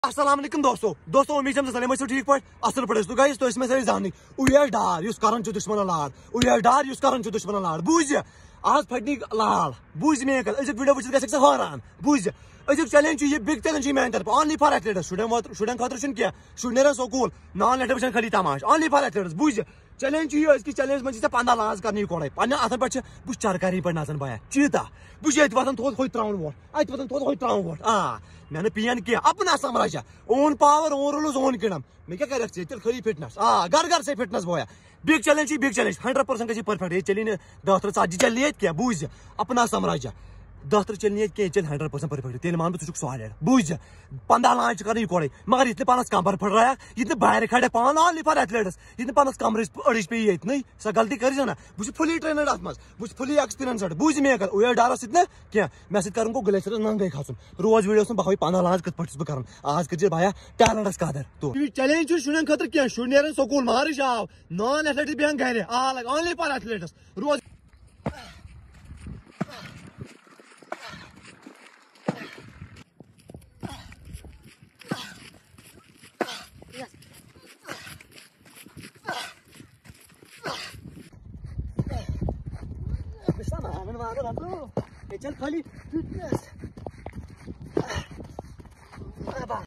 السلام علیکم دوستو امید چھم سلیم ٲسِو ٹھیٖک پٲٹھۍ اصل پٲٹھۍ تو گایز تُہۍ ٲسۍ مےٚ سٲری زانٕنۍ اویس ڈار یُس کران چھُ دُشمنن لاڑ اویس ڈار یُس کران چھُ دُشمنن لاڑ بوٗزِ آز پھٹنی لال بوٗزِ میٲنۍ کتھ أزیُک ویڈیو وٕچھِتھ گژھکھ ژٕ حٲران بوٗزِ أزیُک چیلینج چھُ یہِ بِگ چیلینج چھُ میانہِ طرفہٕ آنلی فار ایتھلیٹس شُرٮ۪ن خٲطرٕ چھُنہٕ کینٛہہ شُرۍ نیرن سکوٗل نان لیٹر وٕچھن خٲلی تماش آنلی فار ایتھلیٹس بوٗزِ چیلینج چھُ یہِ أزکِس چیلینج منٛز چھِ ژےٚ 15 لاز کرنہِ یِکوڑے پننٮ۪ن اتھن پٮ۪ٹھ چھِ بہٕ چھُس چرکاری پٲٹھۍ نژان بایا چیٖتا بہٕ چھُس ییٚتہِ وۄتھان تھوٚد ہوٚتہِ تراوان ووٹ اتہِ وۄتھان تھوٚد ہوٚتہِ تراوان ووٹ مےٚ نہٕ پین کینٛہہ اپنا سمراجا اون پاور اون رولٕز اون کِنم مےٚ کیٛاہ کرکھ ژٕ تیٚلہِ خٲلی فٹنس گر سے فٹنس بویا بِگ چیلینج چھِ بِگ چیلینج 100% گژھِ پٔرفیکٹ ییٚتہِ چلی نہٕ 10 ژتجی چلی ییٚتہِ کینٛہہ بوٗزِ اپنا سمراجا 10 چلی نہٕ ییٚتہِ کینٛہہ ییٚتہِ چلہِ 100% پٔرفیکٹ تیٚلہِ مان بہٕ ژٕ چھُکھ سالِڈ بوٗزِ 15 لانچ چھِ کرٕنۍ یِکوڑے مگر یِتھ نہٕ پانس کمبر پھٕٹرایکھ یِتھ نہٕ بارِ کھڑکھ پان آنلی فار ایتھلیٹس یِتھ نہٕ پانس کمرٕچ أڑِچ پیٚیہِ ییٚتہِ نٕے سۄ غلطی کٔرۍ زِ نہ بہٕ چھُس فُلی ٹرینڈ اتھ منٛز بہٕ چھُس فُلی ایکسپیرینسڈ بوٗزِ میٲنۍ کتھ اویس ڈارس سۭتۍ نہٕ کینٛہہ مےٚ سۭتۍ کرُن گوٚو گلیشیرس ننگے کھسُن روز ویڈیوس منٛز بہٕ ہاوے 15 لانچ کِتھ پٲٹھۍ چھُس بہٕ کران آز کٔرۍ زِ بھیا ٹیلنٹس قدر تو چیلینج چھُ شُرٮ۪ن خٲطرٕ کینٛہہ شُرۍ نیرن سکوٗل مارٕچ آو نان ایتھلیٹس بیٚہن گرِ آنلی فار ایتھلیٹس روز چل خالی فٹنس